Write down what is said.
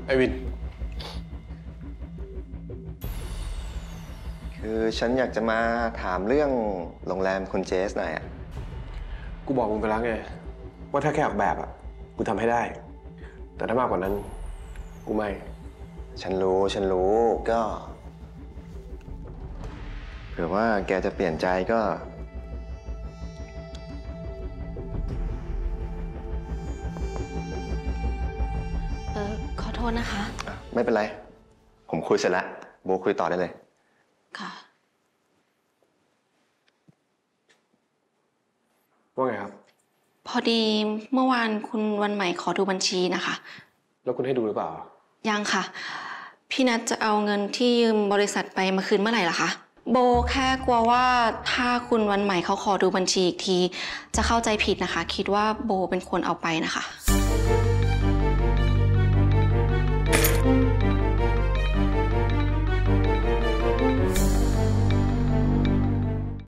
ไอวินคือฉันอยากจะมาถามเรื่องโรงแรมคุณเจสหน่อยอ่ะกูบอกมึงไปแล้วไงว่าถ้าแค่ออกแบบอ่ะกูทำให้ได้แต่ถ้ามากกว่านั้นกูไม่ฉันรู้ก็เผื่อว่าแกจะเปลี่ยนใจก็ขอโทษนะคะไม่เป็นไรผมคุยเสร็จแล้วโบคุยต่อได้เลยค่ะว่าไงครับพอดีเมื่อวานคุณวันใหม่ขอดูบัญชีนะคะแล้วคุณให้ดูหรือเปล่ายังค่ะพี่นัทจะเอาเงินที่ยืมบริษัทไปมาคืนเมื่อไหร่ล่ะคะโบแค่กลัวว่าถ้าคุณวันใหม่เขาขอดูบัญชีอีกทีจะเข้าใจผิดนะคะคิดว่าโบเป็นคนเอาไปนะคะ